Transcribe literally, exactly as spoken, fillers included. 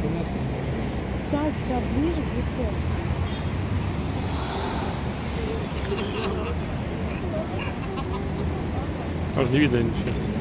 Встать сюда ближе, где сердце. Аж не видно ничего.